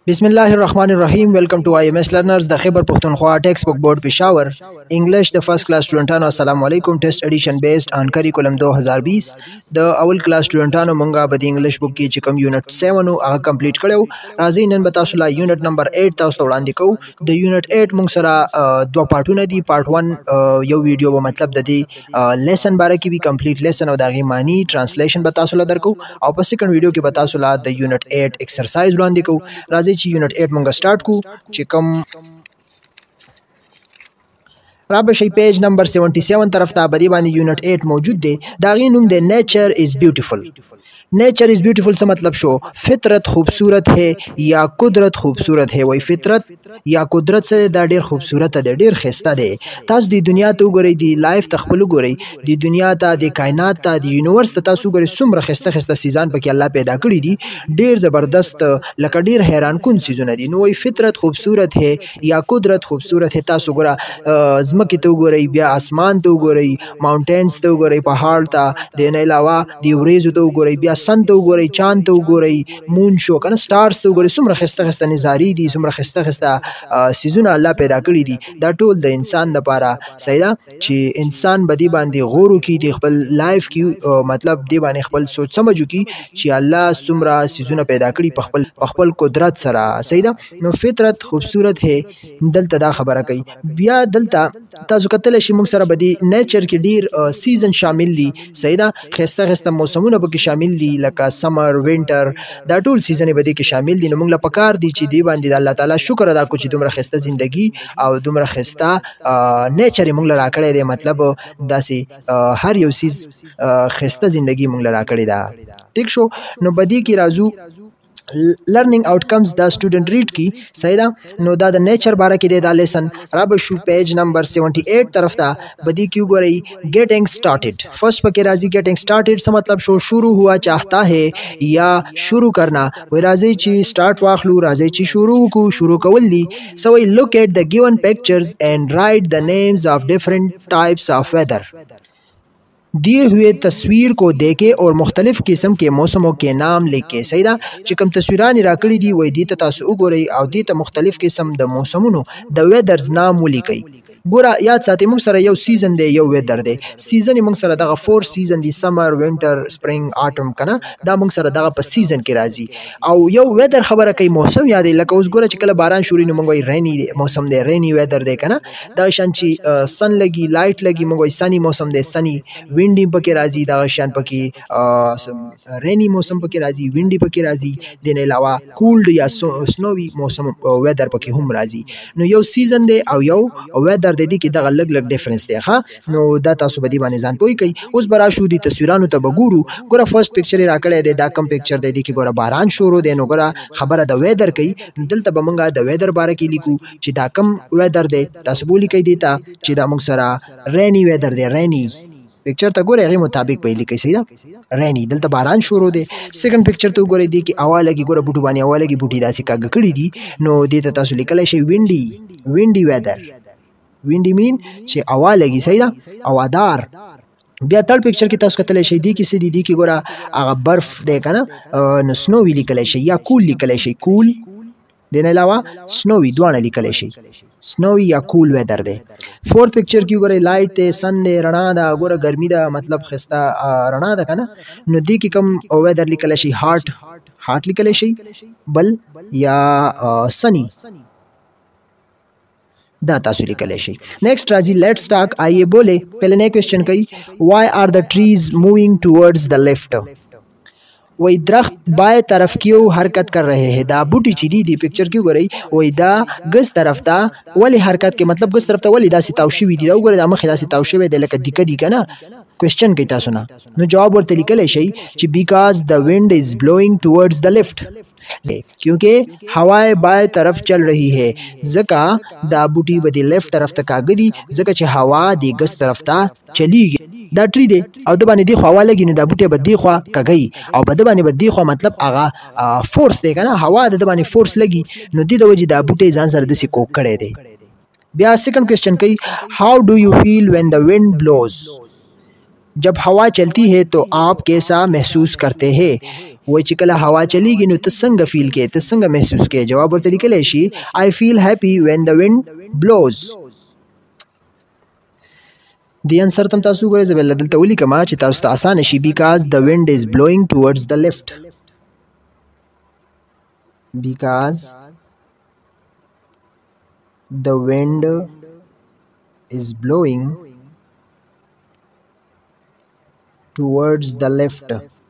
बिस्मिल्लाहिर्रहमानिर्रहीम। Welcome to IMS learners द Khyber Pakhtunkhwa textbook board Peshawar English द फर्स्ट क्लास स्टूडेंटानो अस्सलाम वालेकुम। Test edition based on curriculum 2020 द अवल क्लास स्टूडेंटानो मंगा बदी इंग्लिश बुक की चिकम यूनिट 7 आगा कंप्लीट करो। राजी नन बतासुला यूनिट नंबर 8 तास तोड़ान दिको द यूनिट 8 मंग सरा दो पार्टून दी। पार्ट 1 यो वीडियो वो मतलब द दी लेसन बारे की भी कंप्लीट लेसन और दागी मानी ट्रांसलेशन बतासुला दरको और सेकंड वीडियो की बतासुला द यूनिट 8 एक्सरसाइज उड़ान दिको। राजी यूनिट 8 मंगा स्टार्ट को चिकम राबशी पेज नंबर 77 तरफ ता बदी बानी यूनिट 8 मौजूद दे। दागी नुम दे nature is beautiful. Nature is beautiful से मतलब शो फितरत खूबसूरत है या कुदरत खूबसूरत है। वही फितरत या कुदरत से दा ढेर खूबसूरत है, ढेर खस्ता दे। तास दी दुनिया तो गरी दी लाइफ तखबलू गरी दी दुनिया ता दी कायनात ता दी यूनिवर्स ता तासु गरी सुमर खस्ता खस्ता सीज़ान पकी अल्लाह पैदा करी दी, ढेर ज़बरदस्त लका ढेर हैरान कुन सीज़ों दी। नो वही फितरत खूबसूरत है या कुदरत खूबसूरत है। तासु गरा ज़मकी तो गरी बिया आसमान तो गरी माउंटेन्स तो गरी पहाड़ ता देने अलावा दी वरेज तो गरी बिया सन तो गोरई चांद तो गोरई मून शो कना स्टार्स तो गोरई सुमर खस्ता खस्ता नज़ारी दी, सुमर खस्ता खस्ता सीज़ुना अल्लाह पैदा करी दी। दा टोल द इंसान द पारा सैदा ची इंसान बदी बांधी गौर की दी खपल लाइफ की मतलब दी बाने खपल सोच समझू की ची अल्लाह सुमरा सीज़ुना पैदा करी पखपल कुदरत सरा सैदा। नो फितरत खूबसूरत है दलता दा खबर कई बिया दलता ताजु कतल शिमुक सरा बदी नेचर की डीर सीजन शामिल दी सैदा। खस्ता खस्ता मौसमुना बकी शामिल दी लका समर विंटर दा टूल सीजन बदी के शामिल दी। नमुंगला पकार दी ची दी बांधी अल्लाह ताला शुक्र अदा को ची दुमरा खस्ता जिंदगी और दुमरा खस्ता नेचर मुंगला राकड़े दे मतलब दासी हर यो चीज खस्ता जिंदगी मुंगला राकड़े दा ठीक शो। नो बदी की राजू लर्निंग आउटकम्स द स्टूडेंट रीड की सैदा नो दा द नेचर बारा की दे दा लेसन राबशु पेज नंबर 78 तरफ दा बदी क्यों गई गेटिंग स्टार्टेड। फर्स्ट पके राजी गेटिंग स्टार्टेड से मतलब शो शुरू हुआ चाहता है या शुरू करना। वे राजी ची स्टार्ट वाखलू राजी ची शुरू कवली। So we look at the given pictures and write the names of different types of weather. दिए हुए तस्वीर को देखे और मुख्तलिफ किस्म के मौसमों के नाम लिखे सैदा चिकम तस्वीरान राकड़ी दी वही दी तासु उगोरई और दी मुख्तलिफ किस्म द मौसमुनो द वेदर्स नाम लिखई। गोरा याद साथी मुंग सरा यो सीजन दे यो वेदर दे सीजन मुंग सरा दगा 4 सीजन दी समर विंटर स्प्रिंग ऑटम कना दा मुंग सरा दगा प सीजन के राजी और यो वेदर खबर कई मौसम याद लका उस गोरा चिकला बारान शुरू न मंगोई रेनी मौसम दे रेनी वेदर दे कना दा शंची सन लगी लाइट लगी मंगोई सनी मौसम दे सनी विंडी पके राजी दा शान पकी रेनी मौसम पके राजी विंडी पके राजी देने अलावा कूल्ड या स्नोवी मौसम वेदर पके हम राजी। नो यो सीजन दे और यो वेदर दे दी कि दा अलग अलग डिफरेंस दे खा नो दा तासु बदी बाने जान पोई कई उस बरा शू दी तस्वीरानु तब गुरु गोरा फर्स्ट पिक्चर राकड़े दे दा कम पिक्चर दे दी कि गोरा बारान शुरू दे नो गोरा खबर द वेदर कई दिल तब मंगा द वेदर बारे की लिखू ची दा कम वेदर दे तासु बोली कई देता ची दा मुंग सरा रेनी वेदर दे रेनी पिक्चर तक गोरे के मुताबिक पहली कैसे दा रेनी दल त बारान शुरू दे। सेकंड पिक्चर तो गोरे दी कि आवा लगी गोरा बुटू बानी आवा लगी बुटी दासी का गकड़ी दी नो देता तासु लिखले शे विंडी वेदर विंडी मीन शे आवा लगी सही दा आवादार। बिया थर्ड पिक्चर की तासु कतले शे दी किसी दी कि गोरा आगा बर्फ देखा ना न स्नोवी लिखले शे या कूल लिखले शे कूल देने अलावा स्नोवी दुआने लिखले शे स्नोवी या कूल वेदर दे। फोर्थ पिक्चर की गोरे लाइट दे सन दे रणा दा गोरा गर्मी दा मतलब खस्ता रणा दा कना नदी की कम वेदर लिखले शे हार्ट लिखले शे बल या सनी दा तासु लिखले शे। नेक्स्ट राजी लेट्स टॉक आइए बोले पहले ने क्वेश्चन कई why are the trees moving towards the left. वही दरख्त बाएं तरफ क्यों हरकत कर रहे हैं। दा बूटी चीदी दी पिक्चर क्यों गई वही दा गस तरफ दा वाली हरकत के मतलब गस तरफ दा वाली दा सितावशी हुई दी दा उगरे दा मखिदा सितावशी वे देलक दिक्कत दी का ना क्वेश्चन कहता सुना नो जवाब और तरीका ले शई ची because the wind is blowing towards the left क्योंकि हवाएं बाएं तरफ चल रही है जका दा बूटी बदी लेफ्ट तरफ तक आगदी जका ची हवा दी गस तरफ ता चली गई दा ट्री दे और दबाने दी ख्वा लगी न दा बूटे बदी ख्वा का गई और बदबाने बदी ख्वा मतलब आगा फोर्स देगा ना हवा दबाने फोर्स लगी नो दी द वजी दा बूटे जान सर दसी को करे दे। बिया सेकंड क्वेश्चन कई how do you feel when the wind blows. जब हवा चलती है तो आप कैसा महसूस करते हैं। وای چې کله هوا چلیږي نو ته څنګه فیل کې، ته څنګه محسوس کې؟ جواب ورته لیکلی شي I feel happy when the wind blows. دی انسر تم تاسو ګورئ، زه به دلته ولیکم چې تاسو ته اسانه شي. because the wind is blowing towards the left. because the wind is blowing towards the left.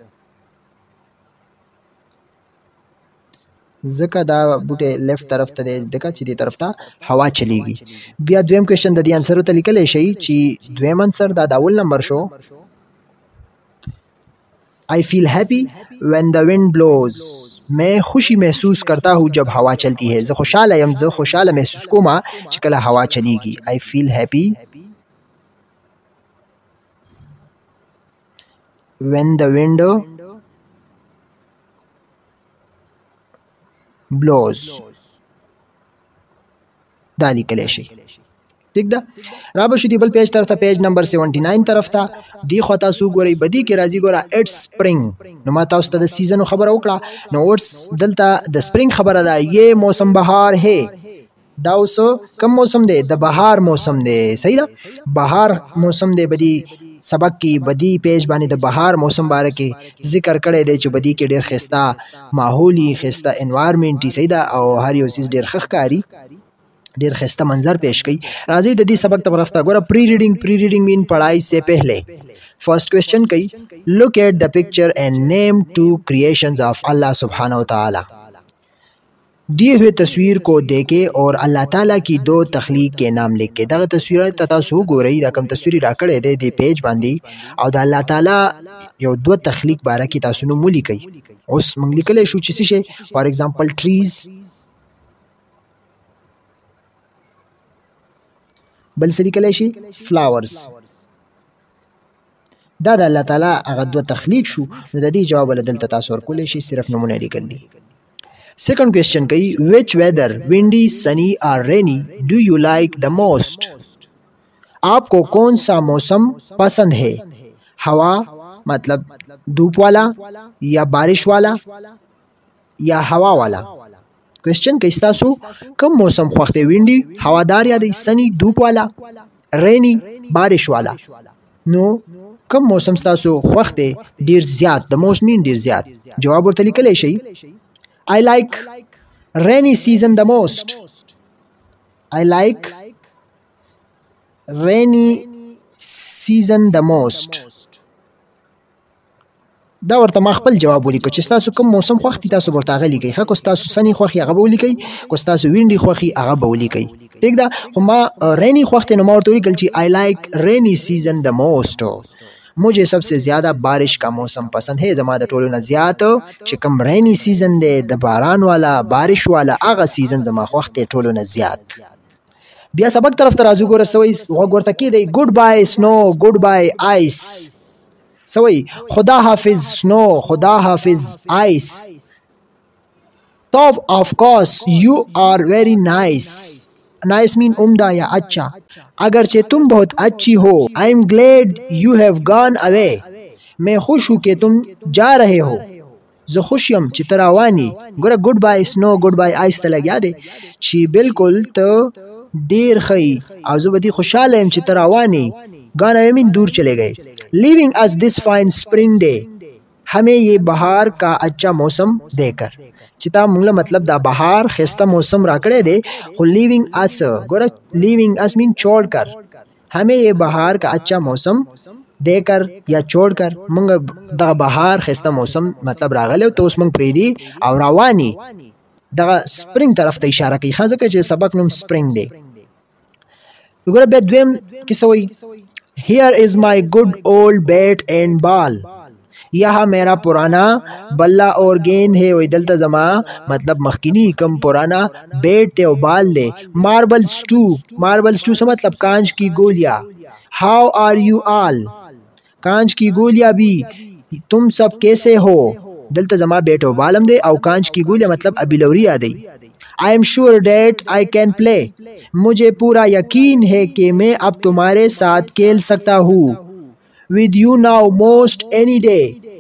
ځکه دا بوټه لیفت طرف ته دی، ځکه چې دې طرف ته هوا چلیږي. بیا دویم کوېشن د دې انسر ته لیکلی شي چې دویم انسر دا د اول نمبر شو I feel happy when the wind blows. میں خوشی محسوس کرتا ہوں جب ہوا چلتی ہے. زه خوشاله یم، زه خوشاله محسوس کوم چې کله هوا چلیږي. I feel happy when the wind blows. دا لیکلی شي. ٹھیک ده. را به شو دی بل پیج طرف ته، پیج نمبر 79 طرف ته. دی خوا تاسو ګورئ بدی کې راځي ګوره اټس سپرینګ. نو ما تاسو ته د سیزن خبره وکړه، نو اټس دلته د سپرینګ خبره ده. یہ موسم بهار ہے. دا اوس کم موسم دی؟ د بهار موسم دی. صحیح ده، بهار موسم دی. بدی سبق کې بدی پیج باندې د بهار موسم باره کې ذکر کړی دی چې بدی کې ډېر ښایسته ماحولي، ښایسته انوایرمنټ یې. صحیح ده، او هر یو څیز ډېر ښه ښکاري، ډیر خسته منظر پیش کړي. راځي د دې سبق طرف ته. ګوره پری ریډنګ مین پڑھائی سے پہلے. فرسٹ کوېسچن کوي لک ایٹ د پکچر اینڈ نیم ٹو کریشنز آف اللہ سبحانہ وتعالی. دیے ہوئے تصویر کو دیکھے اور اللہ تعالیٰ کی دو تخلیق کے نام لکھ کے. دغه تصویر تاسو ګورئ، دا کوم تصویر راکړی دی د پیج باندې، او د الله تعالی یو دو تخلیق باره کې تاسو نوم ولیکئ. اوس موږ لیکلی شو چې څه شی، فار ایگزامپل ټریز، بل څه لیکلی شي فلاورز. دا د الله تعالی هغه دوه تخلیق شو. نو د دې جواب ول دلته تاسو ورکولی شي، صرف نمونه لیکل دي. سیکنڈ کوېسچن کوي which weather windy, sunny or rainy do you like the most. آپ کو کون سا موسم پسند ہے؟ ہوا مطلب دھوپ والا، یا بارش والا، یا ہوا والا. کوېسچن کوي ستاسو کم موسم خوښ دی؟ وینډي هوادار یادوي، سني دھوپ والا، ریني بارش والا. نو کم موسم ستاسو خوښ دی؟ ډیر زیات. د موسم مین ډیر زیات. جواب ورته لیکلی شي I like rainy season the most. I like rainy season the most. دا ورته ما خپل جواب ولیکو چې تاسو کوم موسم خوښ دي، تاسو ورته هغه لیکئ. ښه، که تاسو سني خوښ هغه به ولیکئ، که تاسو وینډي خوښ هغه به ولیکئ. ٹھیک ده. خو ما رینی خوښ دی، نو ما ورته ولیکل چې I like rainy season the most. مجھے سب سے زیادہ بارش کا موسم پسند ہے. زما د ټولو نه زیات چې کوم رینی سیزن دی، د باران والا، بارش والا، هغه سیزن زما خوښ دی ټولو نه زیات. بیا سبق طرف ته راځو. ګوره سوی غوږ ورته کېدی ګډ بای سنو، ګډ بای آیس. سوی خدا حافظ سنو، خدا حافظ آیس. top of course you are very nice. nice mean عمدہ یا اچھا. اگرچہ تم بہت اچھی ہو. I am glad you have gone away. میں خوش ہوں کہ تم جا رہے ہو. زه خوش یم چې ته روانې. ګوره ګډ بای سنو، ګډ بای آیس ته لګیا دی چې بالکل ته ډیر ښه او زه به دې خوشحاله یم چې ته روانې. گانا مین دور چلے گئے. لیونگ us this fine spring day. ہمیں یہ بہار کا اچھا موسم دے کر. چې تا موږ مطلب دا بهار خسته موسم راکړی دی، خو لیونگ اس ګوره لیونگ اس مین چھوڑ کر. ہمیں یہ بهار کا اچھا موسم دے کر یا چھوڑ کر. موږ دا بهار خسته موسم مطلب راغلی ته اوس موږ پرېږدي او رواني دغه سپرینګ طرف ته اشاره کوي. ښه، ځکه چې سبق نوم سپرینګ دی. وګوره بیا دویم کې څه وایي Here is my good old bat and ball. یہاں میرا پرانا بلہ اور گیند ہے. وی دلتا زما مطلب مخکینی کم پرانا بیٹ تے او بال دے. ماربل سٹو، ماربل سٹو سے مطلب کانچ کی گولیاں. How are you all. کانچ کی گولیاں بھی. تم سب کیسے ہو. دلتا زما بیٹ او بالم دے او کانچ کی گولیاں مطلب ابی لوری آدے. I am sure that I can play. مجھے پورا یقین ہے کہ میں اب تمہارے ساتھ کھیل سکتا ہوں. With you now most any day.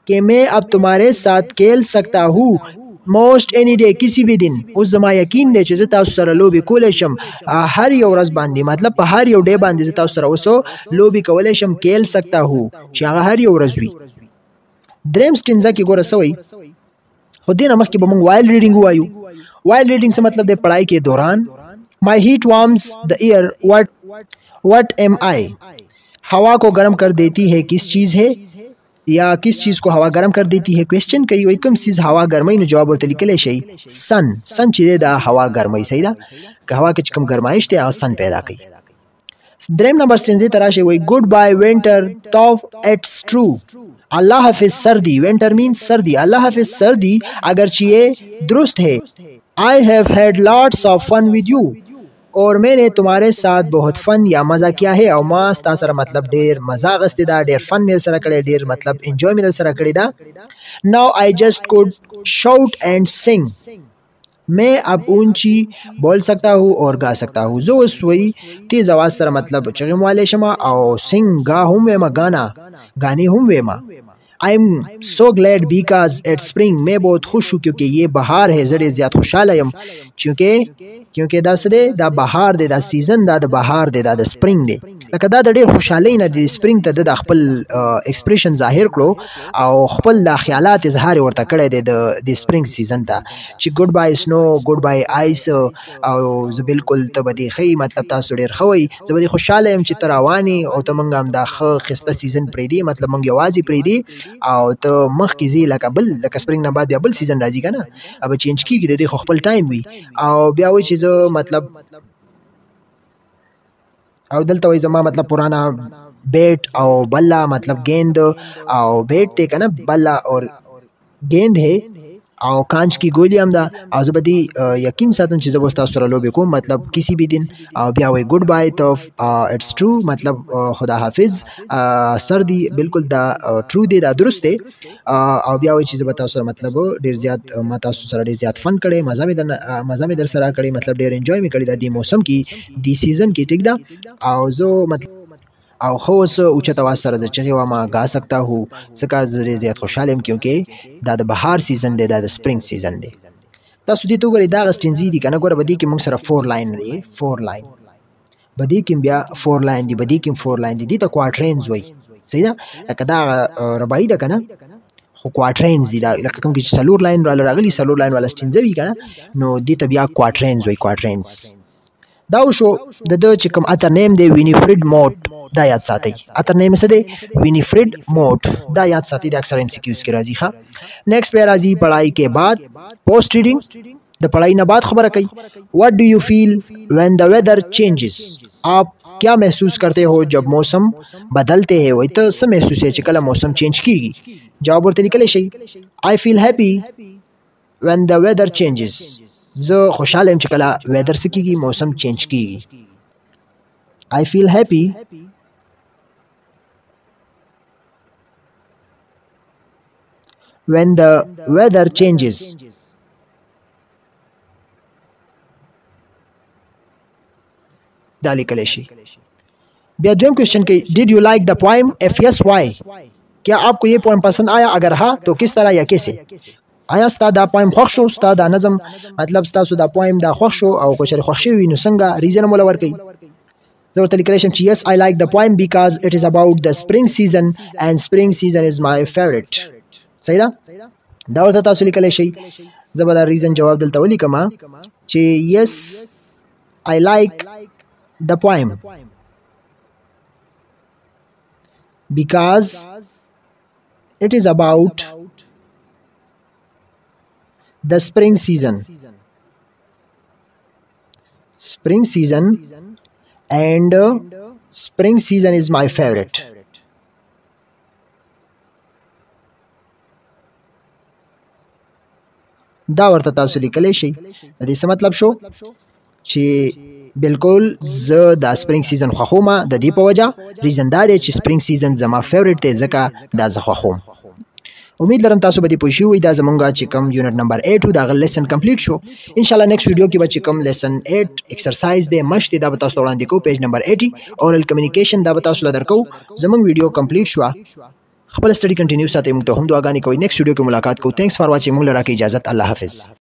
कि मैं अब तुम्हारे साथ खेल सकता हूँ most any day, किसी भी दिन। उस जमा यकीन दे چې تاسو سره لوبي کولای شم هر یو ورځ باندې، مطلب په هر یو ډے باندې تاسو سره وسو لوبي کولای شم کېل سکتا هو چې هغه هر یو ورځ وي. دریم سټینزا کې ګوره سوی خو دینه مخکې به موږ وایل ریډینګ وایو. وایل ریډینګ څه مطلب دی؟ پڑھائی کې دوران. My heat warms the air, what am I? हवा को गर्म कर देती है किस चीज़ है, या किस चीज़ को हवा गर्म कर देती है. क्वेश्चन कई वही कम चीज़ हवा गर्मई नो जवाब ورته لیکلی شي सन. सन چې دا हवा गर्मई صحیح ده، که हवा کې کم ګرمایش ته هغه सन پیدا کوي. دریم نمبر سنځي تراشه وای گڈ بای وینټر توف اٹس ټرو. اللہ حافظ سردی. وینٹر مین سردی. اللہ حافظ سردی اگرچہ یہ درست ہے. I have had lots of fun with you. اور میں نے تمہارے ساتھ بہت فن یا مزہ کیا ہے. او ما ستا سره مطلب ډیر مزه غستې دا، ډیر فن مې سره کړی، ډیر مطلب انجوای مې سره کړی دا. Now I just could shout and sing. मैं अब اونچی بول سکتا ہوں اور گا سکتا ہوں. زو سوئی تیز آواز سره مطلب چغیم والے شما او سنگ گا هم ویما گانا گانی هم ویما. I'm so glad because it's spring. میں بہت خوش ہوں کیونکہ یہ بہار ہے. زړه زیات خوشاله یم کیونکہ دا سده دا بهار دی، دا سیزن دا د بهار دی، دا د سپرینګ دی. لکه دا د ډیر خوشحالۍ نه د سپرینګ ته د خپل ایکسپریشن ظاهر کړو او خپل د خیالات اظهار ورته کړی دی د سپرینګ سیزن ته چې ګډ بای سنو، ګډ بای آیس. او زه بالکل ته به دې ښه مطلب تاسو ډیر ښه وئ. زه به دې خوشحاله یم چې ته روانې او ته موږ هم دا ښه ښایسته سیزن پرېږدي، مطلب موږ یوازې پرېږدي او ته مخکې ځې لکه بل لکه سپرینګ نه بعد بیا بل سیزن راځي که نه، به چینج کېږي د دې خو خپل ټایم وي. او بیا وایي چې زه مطلب او دلته وایي زما مطلب پرانا بیٹ او بلا مطلب گیند او بیٹ تے کنا بلا اور گیند ہے او کانچ کی گولی هم ده. او زه به دې یقین ساتم چې زه به ستاسو سره لوبې کوم مطلب کسی بھی دن. او بیا وایي ګډ بای تو اټس ټرو مطلب خدا حافظ سردی بالکل دا ټرو دی، دا درست دی. او بیا وایي چې زه به تاسو سره مطلب ډېر زیات ما تاسو سره ډېر زیات فن کړی، مزه مې در سره کړی، مطلب ډېر انجوای مې کړی دا دې موسم کې دې سیزن کې. ټیک ده. او زه مطلب او خو اوس اوچت آواز سره زه چغې واما ګا سکتا هو ځکه زه زیات خوشحاله یم کیونکې دا د بهار سیزن دی، دا د سپرینګ سیزن دی. تاسو دې ته وګورئ دغه سټینزي دي که نه. ګوره به دې کې موږ سره 4 لاین دی، 4 لاین به دې کې بیا 4 لاین دي، به دې کې 4 لاین دي. دې ته کوارټرینز وایي صحیح ده. لکه دا رباعي ده که نه خو کوارټرینز دي. دا لکه کوم کې چې 4 لاین راغلي 4 لاین والا سټینزه وي که نه نو دې ته بیا کوارټرینز وایي. کوارټرینز دا وشو. د ده چې کوم اتر نیم دی وینیفریډ موټ، دا یاد ساتئ. اتر نیم څه دی؟ وینیفریډ موټ. دا یاد ساتئ، دا اکثر ایم سی کیوز کې راځي. ښه نیکسٹ پہ راځي پڑھائی کے بعد پوسٹ ریډینګ. د پڑھائی نه بعد خبره کوي. واٹ ڈو یو فیل وین دا ویدر چینجز. آپ کیا محسوس کرتے ہو جب موسم بدلتے ہیں. وایي ته څه محسوس یې چې کله موسم چینج کیږي. جواب ورته لیکلی شي I feel happy when the weather changes. زه خوشحاله یم چې کله ویدر څه کېږي، موسم چینج کېږي. I feel happy when the weather changes. دا لیکلی شي. بیا دویم کوشچن کې Did you like the poem? If yes, why? کیا آپ کو یہ پوائم پسند آیا؟ اگر ہاں تو کس طرح یا کیسے؟ آیا ستا دا پوائم خوښ شو؟ ستا دا نظم مطلب ستاسو دا پوائم دا خوښ شو او که چېرې خوښ شوي وي نو څنګه ریزن هم وله ورکوي. زه ورته لیکلی شم چې yes I like the poem because it is about the spring season and spring season is my favorite. صحیح ده. دا ورته تاسو لیکلی شئ. زه به دا ریزن جواب دلته ولیکم چې yes I like the poem because it is about the spring season. Spring season and spring season is my favorite. دا ورته تاسو لیکلی شئ. د دې څه مطلب شو چې بالکل زه د سپرینګ سیزن خوښوم. د دې په وجه ریزن دا دی چې سپرینګ سیزن زما فیوریټ دی ځکه دا زه خوښوم. امید لرم تاسو به دې پوه شوي وئ. دا زمونږ چې کوم یونټ نمبر 8 و د هغه لیسن کمپلیټ شو. انشاءالله نیکسټ ویډیو کې به چې کوم لیسن 8 ایکسرسایز دی مشت دی دا به تاسو ته وړاندې کوو. پیج نمبر 80 اورل کمیونیکیشن دا به تاسو له درکوو. زمونږ ویډیو کمپلیټ شوه. خپل سټډي کنټینیو ساتئ، موږ ته هم دعاګانې کوئ. نیکسټ ویډیو کې ملاقات کوو. Thanks for watching. موږ لره کې اجازه. الله حافظ.